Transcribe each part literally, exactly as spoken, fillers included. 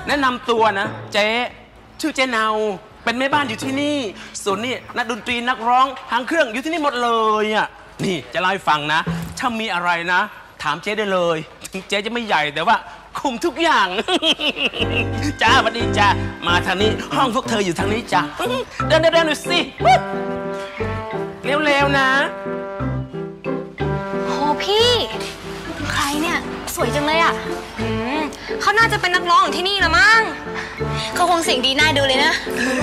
แนะนำตัวนะเจ๊ชื่อเจ๊เนาเป็นแม่บ้านอยู่ที่นี่ส่วนนี่นักดนตรีนักร้องหางเครื่องอยู่ที่นี่หมดเลยอ่ะนี่จะเล่าให้ฟังนะถ้ามีอะไรนะถามเจ๊ได้เลยถึงเจ๊จะไม่ใหญ่แต่ว่าคุมทุกอย่างจ้าสวัสดีจ้ามาทางนี้ห้องพวกเธออยู่ทางนี้จ้าเดินเดินเดินหน่อยสิเร็วๆนะโหพี่ใครเนี่ยสวยจังเลยอ่ะเขาน่าจะเป็นนักร้องของที่นี่ละมั้งเขาคงเสียงดีน่าดูเลยนะ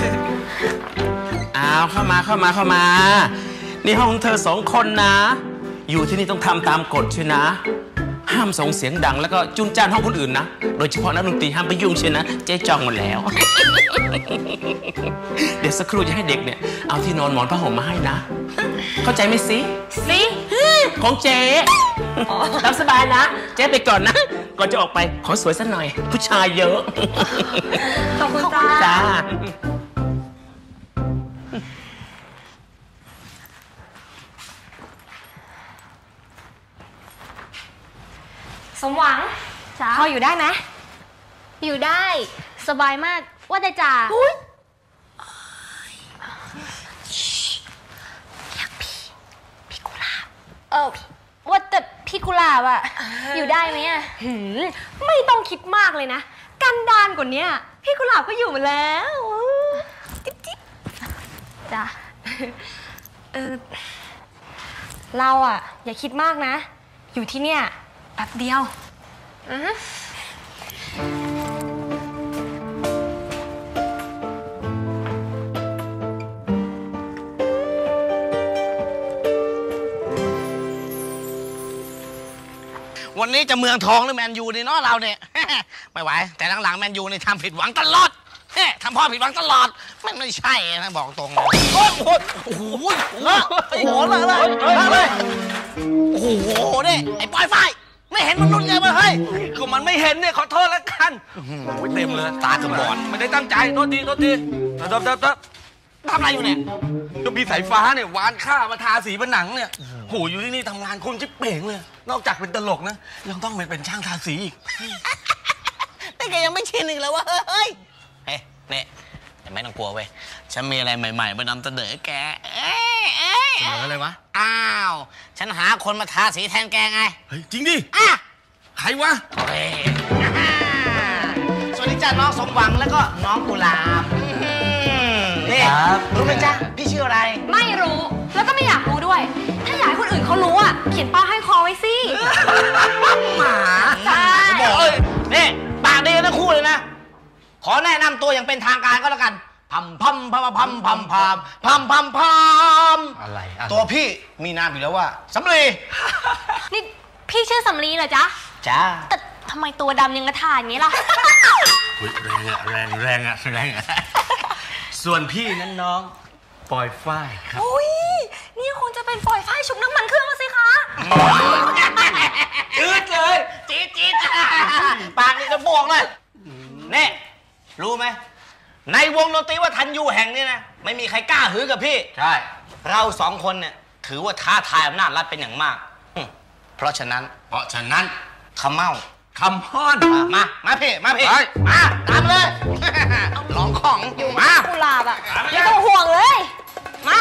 อ้าวเข้ามาเข้ามาเข้ามานี่ห้องเธอสองคนนะอยู่ที่นี่ต้องทำตามกฎใช่นะห้ามส่งเสียงดังแล้วก็จุนจ้านห้องคนอื่นนะโดยเฉพาะนักดนตรีห้ามไปยุ่งใช่นะเจ๊จองหมดแล้วเดี๋ยวสักครู่จะให้เด็กเนี่ยเอาที่นอนหมอนผ้าห่มมาให้นะเข้าใจไหมสิสิของเจ๊ตามสบายนะเจ๊ไปก่อนนะก่อนจะออกไปขอสวยสักหน่อยผู้ชายเยอะขอบคุณจ้าสมหวังพออยู่ได้ไหมอยู่ได้สบายมากว่าแต่จ่าอยากพี่พี่กุหลาบเออว่าแต่พี่กุหลาบอะอยู่ได้ไหมอะไม่ต้องคิดมากเลยนะกันดานกว่านี้พี่กุหลาบก็อยู่มาแล้วจิ๊บจิ๊บจ้ะเออเราอะอย่าคิดมากนะอยู่ที่เนี่ยแป๊บเดียวอือวันนี้จะเมืองทองหรือแมนยูนี่เนาะเราเนี่ยไม่ไหวแต่หลังๆแมนยูนี่ทำผิดหวังตลอดเนี่ยทำพ่อผิดหวังตลอดมันไม่ใช่นะบอกตรงเลยโอ้โหโอ้โหโอ้โหเลยเลยเลยโอ้โหเนี่ยไอ้ปอยไฟไม่เห็นมันรุ่นไงมาเฮ้ยก็มันไม่เห็นเนี่ยขอโทษแล้วกันเต็มเลยตาจะบอดไม่ได้ตั้งใจโทษทีโทษทีเดิมเดิมเดิมทำอะไรอยู่เนี่ยก็มีสายฟ้าเนี่ยวานข้ามาทาสีผนังเนี่ยโหอยู่ที่นี่ทำงานคุณจิ๊บเป่งเลยนอกจากเป็นตลกนะยังต้องเป็นช่างทาสีอีกแต่แกยังไม่ชินอีกแล้ววะเฮ้ยเฮ้ยเนี่ยแต่ไม่ต้องกลัวเว้ยฉันมีอะไรใหม่ๆมานำเสนอแกเสนออะไรวะอ้าวฉันหาคนมาทาสีแทนแกไงเฮ้ยจริงดิอ่ะใครวะสวัสดีจ้าน้องสมหวังแล้วก็น้องกุหลาบนี่รู้ไหมจ๊ะพี่ชื่ออะไรไม่รู้แล้วก็ไม่อยากรู้ด้วยถ้าอยากให้คนอื่นเขารู้อ่ะเขียนป้ายให้คอไว้สิหมาใช่บอกเลยนี่ปากดีกันทั้งคู่เลยนะขอแนะนำตัวอย่างเป็นทางการก็แล้วกันพัมพัมพัมพัมพัมพัมพัมพัมพัมอะไรตัวพี่มีนามอยู่แล้วว่าสำลีนี่พี่ชื่อสำลีเหรอจ๊ะจ้าแต่ทำไมตัวดำยังกระถ่ายอย่างนี้ล่ะแรงอะแรงแรงอะแรงอะส่วนพี่นั้นน้องปอยฝ้ายครับอุ้ยนี่คงจะเป็นปอยฝ้ายชุบน้ำมันเครื่องแล้วสิคะจืดเลยจี๊ดจี๊ดปากนี่จะบวกเลยนี่รู้ไหมในวงดนตรีว่าทันยูแห่งนี้นะไม่มีใครกล้าหือกับพี่ใช่เราสองคนเนี่ยถือว่าท้าทายอำนาจรัฐเป็นอย่างมากเพราะฉะนั้นเพราะฉะนั้นขมเมาคำพ้อนมามาพี่มาพี่มาตามเลยลองของอยู่มากุหลาบอ่ะไม่ต้องห่วงเลยมา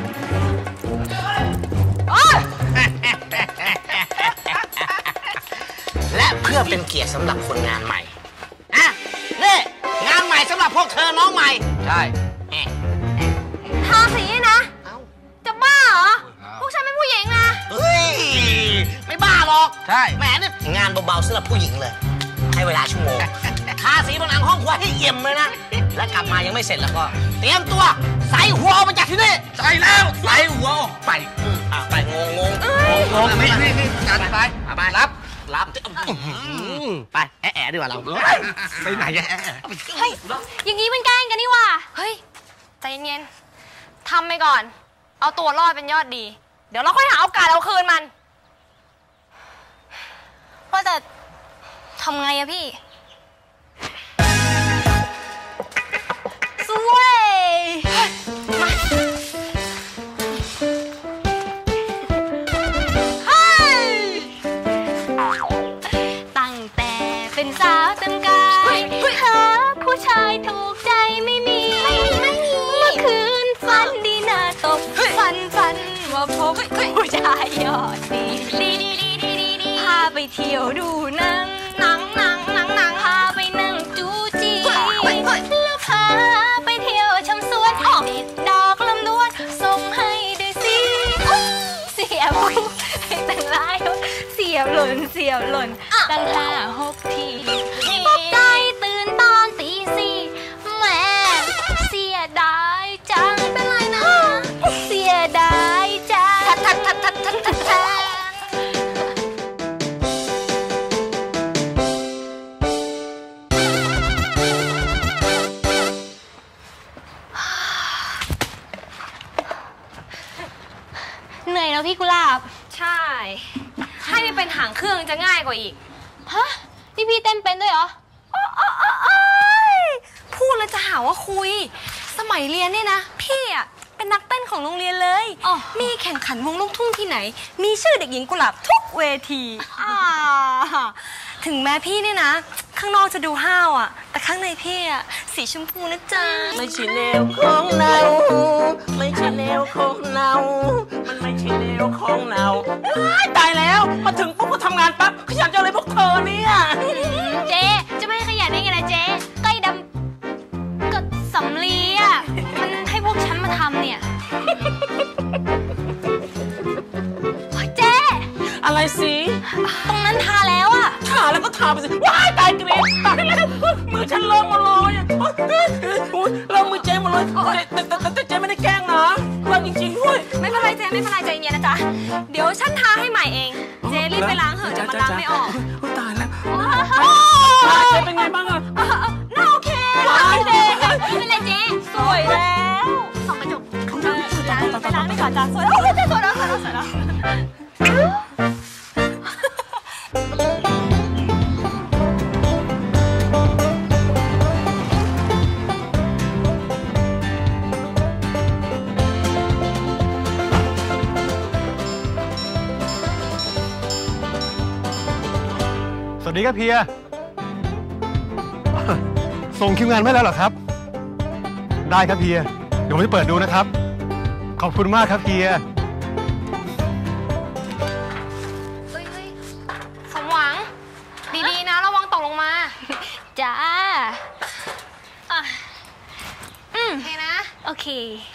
และเพื่อเป็นเกียรติสำหรับคนงานใหม่อ่ะนี่งานใหม่สำหรับพวกเธอน้องใหม่ใช่ทาสีนะจะบ้าเหรอพวกฉันเป็นผู้หญิงนะเฮ้ยไม่บ้าหรอกใช่แหมนี่งานเบาๆสำหรับผู้หญิงเลยให้เวลาชั่วโมงทาสีผนังห้องครัวให้เอี่ยมเลยนะและกลับมายังไม่เสร็จแล้วก็เตรียมตัวใส่หัวออกมาจากที่นี่ใส่แล้วใส่หัวออกไปอ่ะไปงงงงงงนี่นี่นี่จัดไปไปรับรับไปแอะแอะดีกว่าเราไปไหนแอะเฮ้ยอย่างนี้มันแกล้งกันนี่ว่าเฮ้ยใจเย็นๆทำไปก่อนเอาตัวรอดเป็นยอดดีเดี๋ยวเราค่อยหาโอกาสเอาคืนมันว่าแต่ทำไงอะพี่สวยมาเฮ้ยตั้งแต่เป็นสาวเต็มกายเธอเที่ยวดูหนังหนังหนังหนังหนังพาไปนั่งจูจีแล้วพาไปเที่ยวชมสวนติดดอกลำดวนส่งให้ด้วยสิเสียบให้ตั้งหลายเสียบหล่นเสียบหล่นตั้งห้าหกทีตกใจตื่นตอนตีสี่แม่เสียดายจังเป็นไรนะเสียดายจังทัดทัดทัดทัดทัดทัดเหนื่อยแล้วพี่กุหลาบใช่ให้ไม่เป็นหางเครื่องจะง่ายกว่าอีกฮะนี่พี่เต้นเป็นด้วยเหรอพูดแล้วจะหาว่าคุยสมัยเรียนเนี่ยนะพี่อ่ะเป็นนักเต้นของโรงเรียนเลยมีแข่งขันวงลูกทุ่งที่ไหนมีชื่อเด็กหญิงกุหลาบทุกเวทีถึงแม้พี่เนี่ยนะข้างนอกจะดูห้าวอ่ะแต่ข้างในพี่อ่ะสีชมพูนะจ๊ะไม่ใช่แนวของเราไม่ใช่แนวของเรามันไม่ใช่แนวของเราตายแล้วมาถึงปุ๊บก็ทำงานปั๊บขยันจังเลยพวกเธอเนี่ยเจ๊จะไม่ขยันได้ไงล่ะเจ๊ใกล้ดำก็สำลีอ่ะมันให้พวกฉันมาทำเนี่ยเจ๊อะไรสิตรงนั้นทาแล้วอ่ะทาแล้วก็ทาไปสิว้ายตายกรี๊ดตายแล้วมือฉันเริ่มมาลอยอ่ะเริ่มมือเจ๊มาเลยแต่แต่แต่เจ๊ไม่ได้แกล้งนะเริ่มจริงๆด้วยไม่เป็นไรเจ๊ไม่เป็นไรใจเย็นนะจ๊ะเดี๋ยวฉันทาให้ใหม่เองเจ๊รีบไปล้างเถอะเดี๋ยวมันล้างไม่ออกตายแล้วเจ๊เป็นไงบ้างอ่ะน่าโอเคเจ๊ไม่เป็นไรเจ๊สวยแล้วส่องกระจกไปล้างไปก่อนจ้ะสวยแล้วสวยแล้วสวยแล้วสวยแล้วสวัสดีครับเพียส่งคิวงานไม่แล้วเหรอครับได้ครับเพียเดี๋ยวผมจะเปิดดูนะครับขอบคุณมากครับเพียเฮ้ยสมหวังดีๆนะระวังตกลงมาจ้าอืมโอเคนะโอเค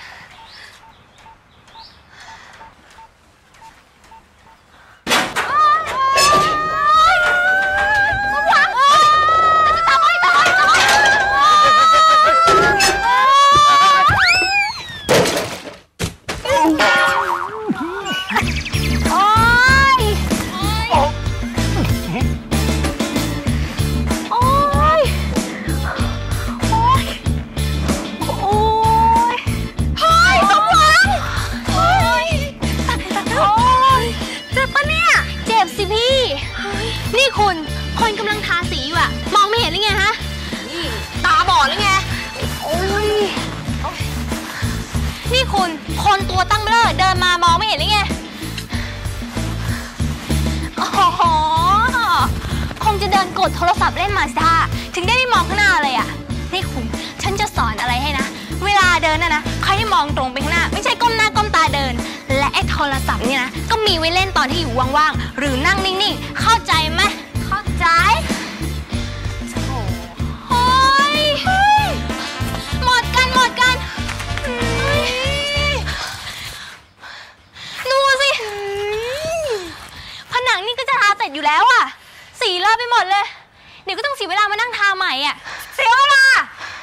คนกำลังทาสีอยู่อะมองไม่เห็นหรือไงฮะนี่ตาบอดหรือไงโอ้ยนี่คุณคนตัวตั้งเบ้อเดินมามองไม่เห็นหรือไงอ๋อคงจะเดินกดโทรศัพท์เล่นมาสิท่าถึงได้ไม่มองข้างหน้าเลยอะนี่คุณฉันจะสอนอะไรให้นะเวลาเดินน่ะนะใครให้มองตรงไปข้างหน้าไม่ใช่ก้มหน้าก้มตาเดินและไอ้โทรศัพท์เนี่ยนะก็มีไว้เล่นตอนที่อยู่ว่างๆหรือนั่งนิ่งๆเข้าใจไหมเข้าใจโอ้ยหมดกันหมดกันดูสิผนังนี่ก็จะทาเสร็จอยู่แล้วอะสีเลอะไปหมดเลยเดี๋ยวก็ต้องเสียเวลามานั่งทาใหม่อะเสียเวลา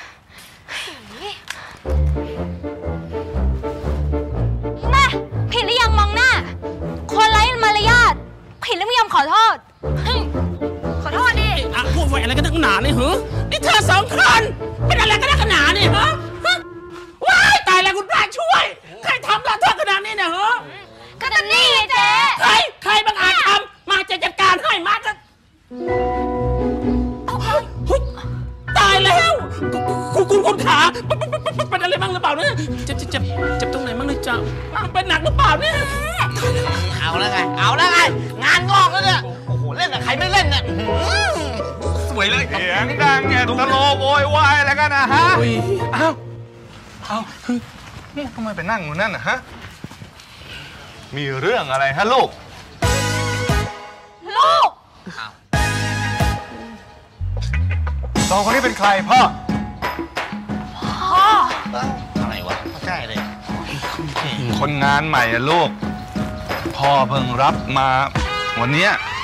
แม่ผิดหรือยังมองหน้าคนไร้มารยาทผิดแล้วไม่ยอมขอโทษขอโทษดิอ่ะพูดไว้อะไรกันนักหนาเนี่ยเหรอนี่เธอสองคนเป็นอะไรกันนักหนาเนี่ยเหรอว้ายตายแล้วคุณพระช่วยใครทำละเธอขนาดนี้เนี่ยเหรอก็จะนี่ไงเจ๊ใครใครบังอาจทำมาจะจัดการให้มาจะตายแล้วคุณคุณคุณขาเป็นอะไรบ้างหรือเปล่าเนี่ยเจ็บเจ็บเจ็บตรงไหนบ้างเลยจ๊ะเป็นหนักหรือเปล่าเนี่ยเอาแล้วไงเอาแล้วไงงานงอกแล้วเนี่ยโอ้โหเล่นกับใครไม่เล่นเนี่ยสวยเลยเสียงดังเนี่ยตะโลโวยวายอะไรกันนะฮะอ้าวอ้าวทำไมไปนั่งอยู่นั่นนะฮะมีเรื่องอะไรฮะลูกลูกสองคนนี้เป็นใครพ่ออะไรวะไม่ใช่เลยคนงานใหม่อะลูก พ่อเพิ่งรับมาวันเนี้ย